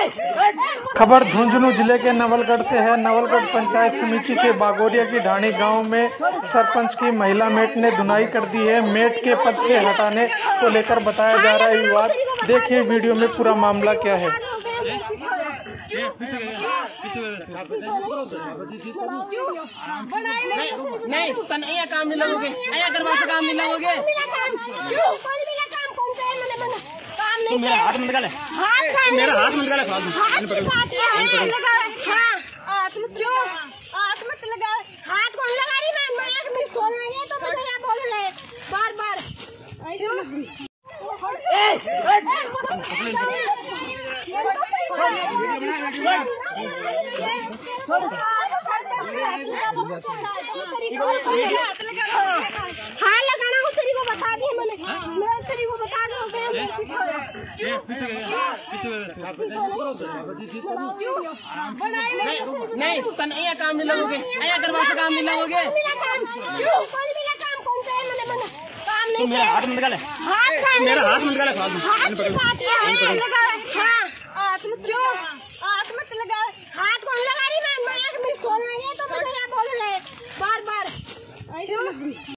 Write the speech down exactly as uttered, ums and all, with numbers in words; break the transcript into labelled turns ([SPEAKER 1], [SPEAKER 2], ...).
[SPEAKER 1] खबर झुंझुनू जिले के नवलगढ़ से है। नवलगढ़ पंचायत समिति के बागोरिया की ढाणी गांव में सरपंच की महिला मेट ने धुनाई कर दी है। मेट के पद से हटाने को लेकर बताया जा रहा है विवाद। देखिए वीडियो में पूरा मामला क्या है।
[SPEAKER 2] नहीं तन ये काम नहीं लगोगे, ये करवा से काम नहीं लगोगे। तुम मेरा हाथ में निकाले, मेरा हाथ में निकाले, हाथ क्यों हाथ मत लगा, हाथ कौन लगा रही? मैं मैं एक मिनट सोल रही है तो मुझे यहाँ बोल रहे बार बार। हाँ लगाना हो तेरी को बता दिया मैंने, मैं तेरी को बता दूँ। नहीं तन ये काम नहीं लगोगे, ये करवा से काम नहीं लगोगे। तुम मेरा हाथ में निकाले, मेरा हाथ में निकाले, हाथ क्यों